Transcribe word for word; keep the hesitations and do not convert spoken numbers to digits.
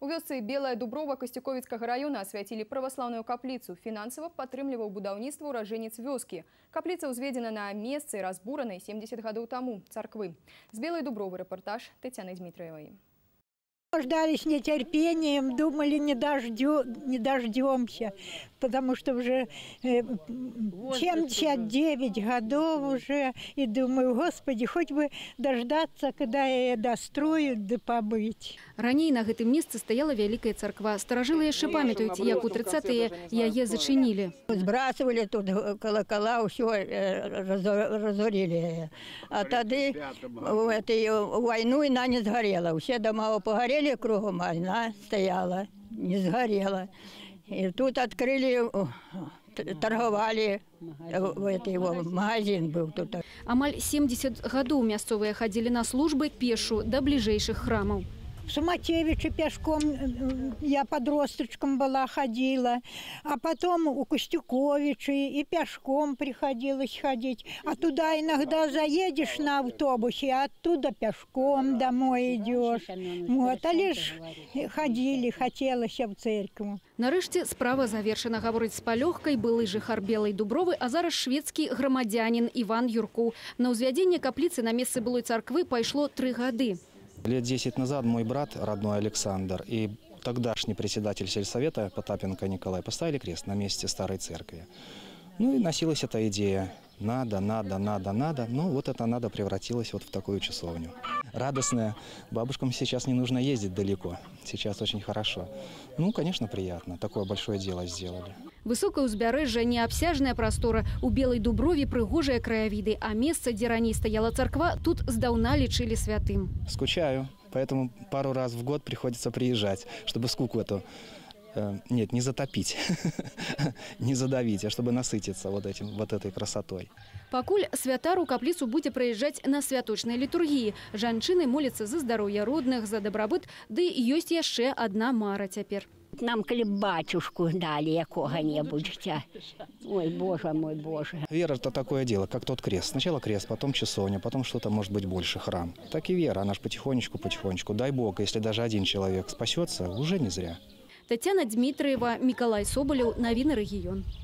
У вёсцы Белая Дуброва Костюковицкага района освятили православную каплицу. Финансово падтрымліваў будаўніцтва ўраджэнец вёскі. Каплица узведена на месцы разбуранай семьдесят гадоў таму царквы. С Белой Дубровы репортаж Татьяны Дмитриевой. Ждали с нетерпением, думали, не, дождё, не дождемся, потому что уже семьдесят девять годов уже. И думаю, Господи, хоть бы дождаться, когда я достроят, да побыть. Раней на гэтым месцы стаяла вялікая царква. Старажылы яшчэ памятаюць, як у тридцатые яе зачинили. Сбрасывали тут колокола, все разорили. А тады в этой войну она не сгорела. Все дома погорели кругом, а она стояла, не сгорела. И тут открыли, торговали, в этой его магазин был тут. Амаль семьдесят гадоў мясцовыя ходили на службы пешу до ближайших храмов. В Шуматевиче пешком я подросточком была, ходила, а потом у Костюковича и пешком приходилось ходить. А туда иногда заедешь на автобусе, а оттуда пешком домой идешь. Вот, а лишь ходили, хотелось в церковь. Нарэшце справа завершена, гаворыць з палёгкай былы жыхар Белай Дубровы, а зараз шведскі грамадзянін Іван Юрку. На ўзвядзенне капліцы на месцы былой царквы пайшло тры гады. Лет десять назад мой брат, родной Александр, и тогдашний председатель сельсовета Потапенко Николай поставили крест на месте старой церкви. Ну и носилась эта идея. Надо, надо, надо, надо. Ну вот это надо превратилось вот в такую часовню. Радостная. Бабушкам сейчас не нужно ездить далеко. Сейчас очень хорошо. Ну, конечно, приятно. Такое большое дело сделали. Высокое узбярэжжа, неабсяжная прастора. У Белой Дуброве прыгожыя краявіды, а месца, дзе раней стаяла царква, тут здаўна лічылі святым. Скучаю, поэтому пару раз в год приходится приезжать, чтобы скуку эту, э, нет, не затопить, не задавить, а чтобы насытиться вот, этим, вот этой красотой. Пакуль святар у капліцу будзе прыязджаць на святочнай літургіі. Жанчыны моляцца за здароўе родных, за дабрабыт, ды ёсць яшчэ адна мара цяпер. Нам коли батюшку дали якого-нибудь. Ой, Боже мой, Боже. Вера – это такое дело, как тот крест. Сначала крест, потом часовня, потом что-то может быть больше храм. Так и вера, она же потихонечку-потихонечку. Дай Бог, если даже один человек спасется, уже не зря. Татьяна Дмитриева, Миколай Соболев, Новины регион.